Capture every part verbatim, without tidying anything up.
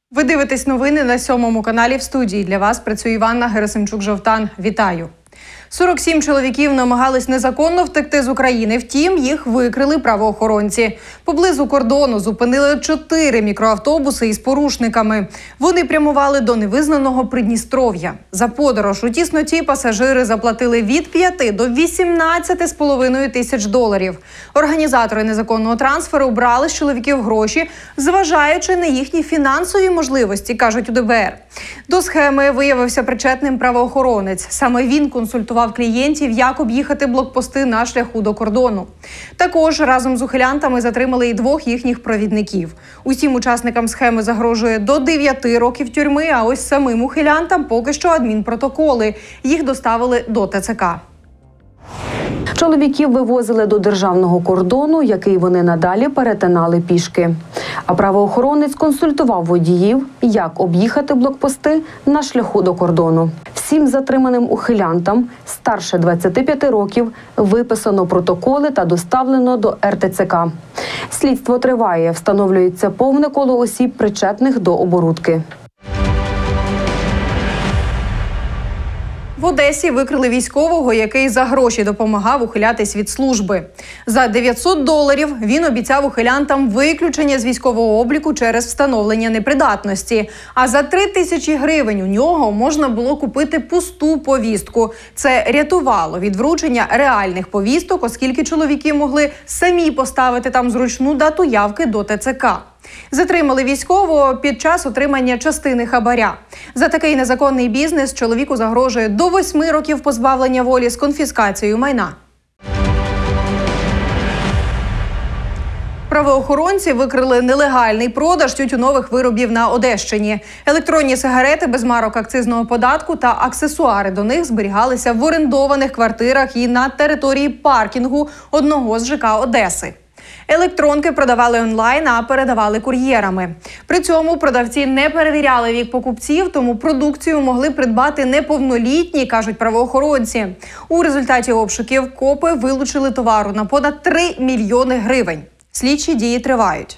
Ви дивитесь новини на сьомому каналі. В студії для вас працює Іванна Герасимчук-Жовтан. Вітаю! сорок сім чоловіків намагались незаконно втекти з України, втім, їх викрили правоохоронці. Поблизу кордону зупинили чотири мікроавтобуси із порушниками. Вони прямували до невизнаного Придністров'я. За подорож у тісноті пасажири заплатили від п'яти до вісімнадцяти з половиною тисяч доларів. Організатори незаконного трансферу брали з чоловіків гроші, зважаючи на їхні фінансові можливості, кажуть у де бе ер. До схеми виявився причетним правоохоронець. Саме він консультував клієнтів, як об'їхати блокпости на шляху до кордону. Також разом з ухилянтами затримали і двох їхніх провідників. Усім учасникам схеми загрожує до дев'яти років тюрми, а ось самим ухилянтам поки що адмінпротоколи. Їх доставили до те це ка. Чоловіків вивозили до державного кордону, який вони надалі перетинали пішки. А правоохоронець консультував водіїв, як об'їхати блокпости на шляху до кордону. Всім затриманим ухилянтам старше двадцяти п'яти років виписано протоколи та доставлено до ер те це ка. Слідство триває, встановлюється повне коло осіб, причетних до оборудки. В Одесі викрили військового, який за гроші допомагав ухилятись від служби. За дев'ятсот доларів він обіцяв ухилянтам виключення з військового обліку через встановлення непридатності. А за три тисячі гривень у нього можна було купити пусту повістку. Це рятувало від вручення реальних повісток, оскільки чоловіки могли самі поставити там зручну дату явки до те це ка. Затримали військового під час отримання частини хабаря. За такий незаконний бізнес чоловіку загрожує до восьми років позбавлення волі з конфіскацією майна. Правоохоронці викрили нелегальний продаж тютюнових виробів на Одещині. Електронні сигарети без марок акцизного податку та аксесуари до них зберігалися в орендованих квартирах і на території паркінгу одного з же ка Одеси. Електронки продавали онлайн, а передавали кур'єрами. При цьому продавці не перевіряли вік покупців, тому продукцію могли придбати неповнолітні, кажуть правоохоронці. У результаті обшуків копи вилучили товару на понад три мільйони гривень. Слідчі дії тривають.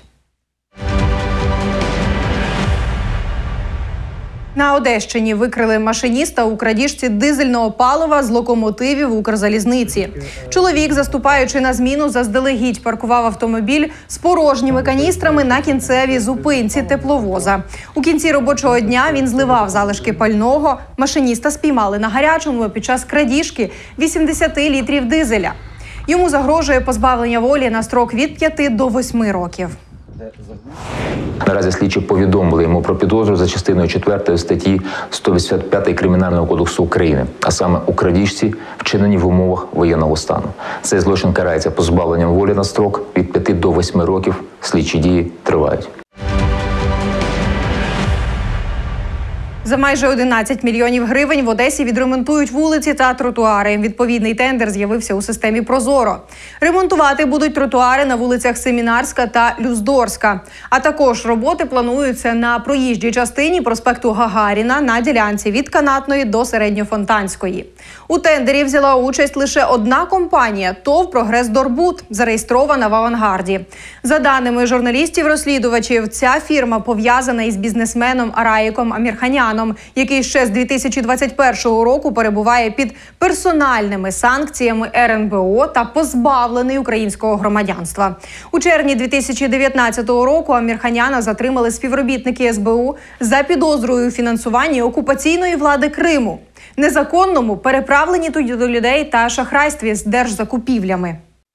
На Одещині викрили машиніста у крадіжці дизельного палива з локомотивів Укрзалізниці. Чоловік, заступаючи на зміну, заздалегідь паркував автомобіль з порожніми каністрами на кінцевій зупинці тепловоза. У кінці робочого дня він зливав залишки пального. Машиніста спіймали на гарячому під час крадіжки вісімдесят літрів дизеля. Йому загрожує позбавлення волі на строк від п'яти до восьми років. Наразі слідчі повідомили йому про підозру за частиною четвертої статті сто вісімдесят п'ять Кримінального кодексу України, а саме у крадіжці, вчиненій в умовах воєнного стану. Цей злочин карається позбавленням волі на строк від п'яти до восьми років. Слідчі дії тривають. За майже одинадцять мільйонів гривень в Одесі відремонтують вулиці та тротуари. Відповідний тендер з'явився у системі «Прозоро». Ремонтувати будуть тротуари на вулицях Семінарська та Люздорська. А також роботи плануються на проїжджій частині проспекту Гагаріна на ділянці від Канатної до Середньофонтанської. У тендері взяла участь лише одна компанія – ТОВ «Прогрес-Дорбуд», зареєстрована в Авангарді. За даними журналістів-розслідувачів, ця фірма пов'язана із бізнесменом Араїком Амірханяном, який ще з дві тисячі двадцять першого року перебуває під персональними санкціями ер ен бе о та позбавлений українського громадянства. У червні дві тисячі дев'ятнадцятого року Амірханяна затримали співробітники ес бе у за підозрою у фінансуванні окупаційної влади Криму, незаконному переправленні туди до людей та шахрайстві з держзакупівлями.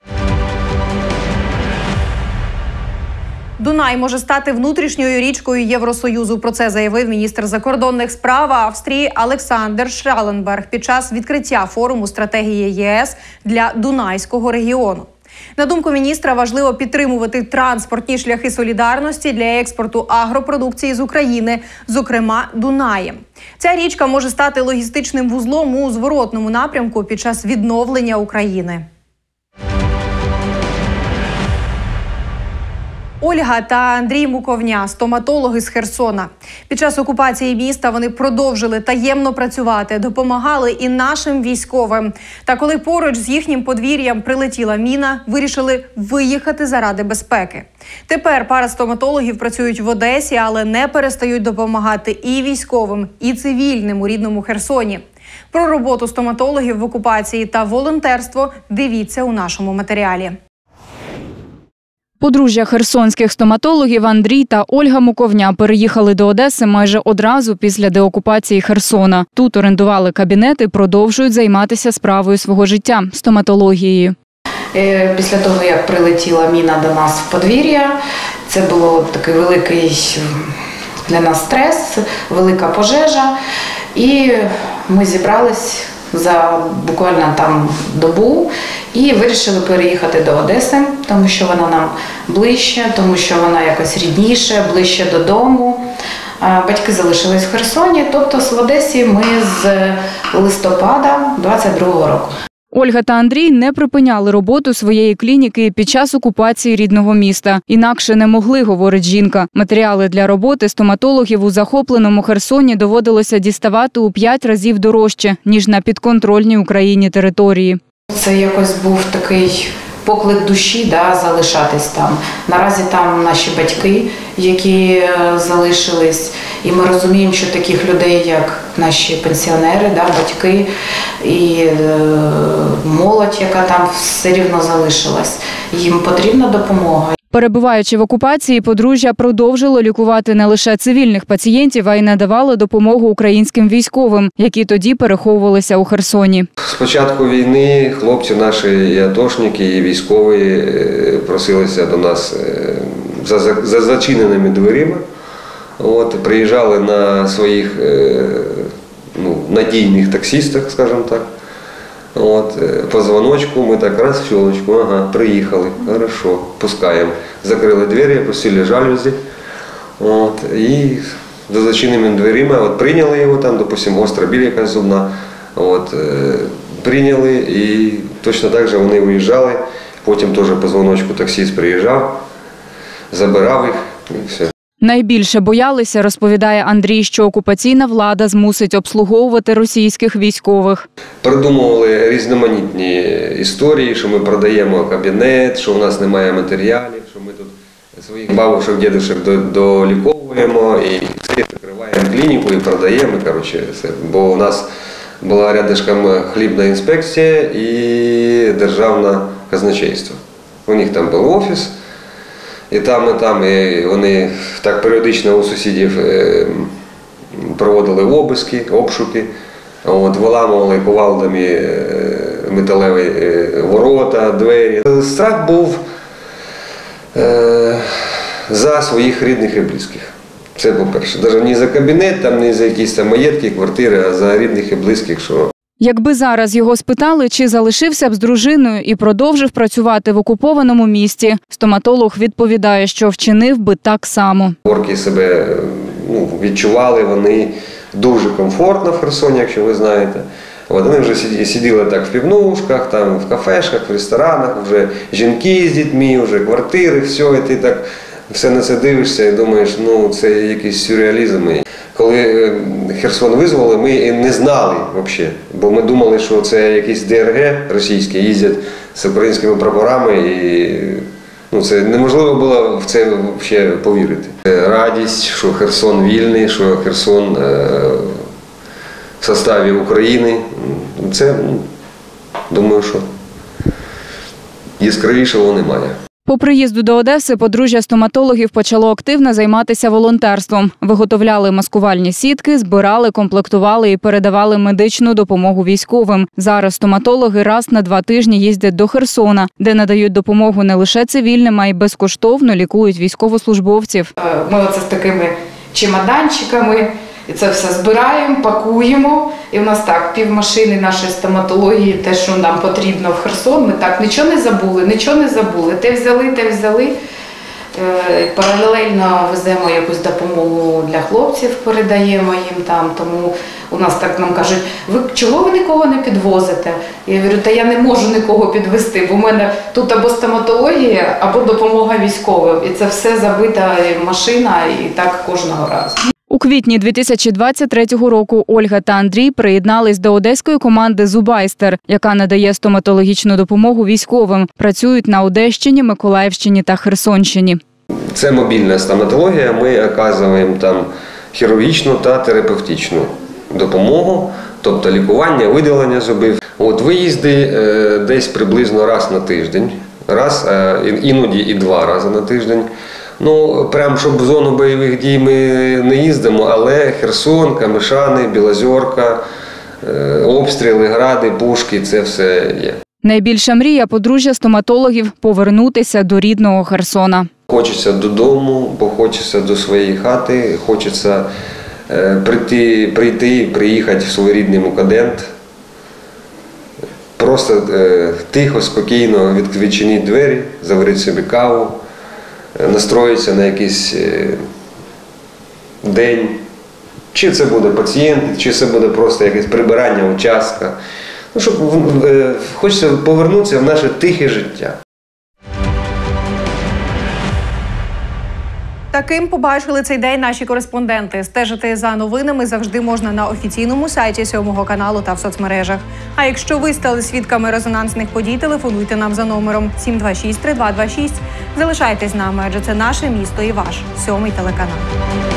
Дунай може стати внутрішньою річкою Євросоюзу. Про це заявив міністр закордонних справ Австрії Олександр Шалленберг під час відкриття форуму стратегії є ес для Дунайського регіону. На думку міністра, важливо підтримувати транспортні шляхи солідарності для експорту агропродукції з України, зокрема Дунаєм. Ця річка може стати логістичним вузлом у зворотному напрямку під час відновлення України. Ольга та Андрій Муковня – стоматологи з Херсона. Під час окупації міста вони продовжили таємно працювати, допомагали і нашим військовим. Та коли поруч з їхнім подвір'ям прилетіла міна, вирішили виїхати заради безпеки. Тепер пара стоматологів працюють в Одесі, але не перестають допомагати і військовим, і цивільним у рідному Херсоні. Про роботу стоматологів в окупації та волонтерство дивіться у нашому матеріалі. Подружжя херсонських стоматологів Андрій та Ольга Муковня переїхали до Одеси майже одразу після деокупації Херсона. Тут орендували кабінет і продовжують займатися справою свого життя – стоматологією. Після того, як прилетіла міна до нас в подвір'я, це було такий великий для нас стрес, велика пожежа. І ми зібрались за буквально там добу і вирішили переїхати до Одеси, тому що вона нам ближче, тому що вона якось рідніше, ближче додому. Батьки залишились в Херсоні, тобто в Одесі ми з листопада двадцять другого року. Ольга та Андрій не припиняли роботу своєї клініки під час окупації рідного міста. Інакше не могли, говорить жінка. Матеріали для роботи стоматологів у захопленому Херсоні доводилося діставати у п'ять разів дорожче, ніж на підконтрольній Україні території. Це якось був такий поклик душі, да, залишатись там. Наразі там наші батьки, які залишились, і ми розуміємо, що таких людей, як наші пенсіонери, да, батьки і е, молодь, яка там все рівно залишилась, їм потрібна допомога. Перебуваючи в окупації, подружжя продовжило лікувати не лише цивільних пацієнтів, а й надавало допомогу українським військовим, які тоді переховувалися у Херсоні. З початку війни хлопці наші, і атошники, і військові просилися до нас за, за зачиненими дверима. От, приїжджали на своїх ну, надійних таксистах, скажімо так. От, по дзвоночку ми так раз в щелочку, ага, приїхали, хорошо, пускаємо. Закрили двері, опустили жалюзі. От, і за зачиненими дверима от, прийняли його, там, допустим, гостра біль якась зубна. От, е, прийняли і точно так же вони виїжджали. Потім теж по дзвоночку таксист приїжджав, забирав їх і все. Найбільше боялися, розповідає Андрій, що окупаційна влада змусить обслуговувати російських військових. Придумували різноманітні історії, що ми продаємо кабінет, що у нас немає матеріалів, що ми тут своїх бабушок, дідушок доліковуємо і все, закриваємо клініку і продаємо. Коротше, все. Бо у нас була рядышком хлібна інспекція і державне казначейство. У них там був офіс. І там, і там, і вони так періодично у сусідів проводили обиски, обшуки, от, виламували кувалдами металеві ворота, двері. Страх був е, за своїх рідних і близьких. Це по-перше. Навіть не за кабінет, там, не за якісь там маєтки, квартири, а за рідних і близьких. Що... Якби зараз його спитали, чи залишився б з дружиною і продовжив працювати в окупованому місті, стоматолог відповідає, що вчинив би так само. Орки себе ну, відчували, вони дуже комфортно в Херсоні, якщо ви знаєте. От вони вже сиділи так в півнушках, там, в кафешках, в ресторанах, вже жінки з дітьми, вже квартири, все, і ти так все на це дивишся і думаєш, ну це якийсь сюрреалізм. Коли Херсон визволили, ми не знали взагалі, бо ми думали, що це якісь ДРГ російські їздять з українськими прапорами і ну, це неможливо було в це взагалі повірити. Радість, що Херсон вільний, що Херсон е, в составі України, це, думаю, що яскравішого немає. По приїзду до Одеси подружжя стоматологів почало активно займатися волонтерством. Виготовляли маскувальні сітки, збирали, комплектували і передавали медичну допомогу військовим. Зараз стоматологи раз на два тижні їздять до Херсона, де надають допомогу не лише цивільним, а й безкоштовно лікують військовослужбовців. Ми оце з такими чемоданчиками, і це все збираємо, пакуємо. І в нас так, півмашини нашої стоматології, те, що нам потрібно в Херсон, ми так нічого не забули, нічого не забули. Те взяли, те взяли. Е, Паралельно веземо якусь допомогу для хлопців, передаємо їм там. Тому у нас так нам кажуть, ви чого ви нікого не підвозите? Я говорю, та я не можу нікого підвезти, бо в мене тут або стоматологія, або допомога військовим. І це все забита машина, і так кожного разу. У квітні дві тисячі двадцять третього року Ольга та Андрій приєднались до одеської команди «Зубайстер», яка надає стоматологічну допомогу військовим. Працюють на Одещині, Миколаївщині та Херсонщині. Це мобільна стоматологія, ми оказуємо там хірургічну та терапевтичну допомогу, тобто лікування, видалення зубів. От виїзди е, десь приблизно раз на тиждень, раз, е, іноді і два рази на тиждень. Ну, прям, щоб в зону бойових дій ми не їздимо, але Херсон, Камишани, Білозерка, е, обстріли, гради, пушки – це все є. Найбільша мрія подружжя стоматологів – повернутися до рідного Херсона. Хочеться додому, бо хочеться до своєї хати, хочеться е, прийти, прийти, приїхати в свій рідний Мукадент. Просто е, тихо, спокійно відчинити двері, заварити собі каву, е, настроїтися на якийсь е, день. Чи це буде пацієнт, чи це буде просто якесь прибирання участка. Ну, щоб е, хочеться повернутися в наше тихе життя. Таким побачили цей день наші кореспонденти. Стежити за новинами завжди можна на офіційному сайті сьомого каналу та в соцмережах. А якщо ви стали свідками резонансних подій, телефонуйте нам за номером сім два шість три два два шість. Залишайтесь з нами, адже це наше місто і ваш сьомий телеканал.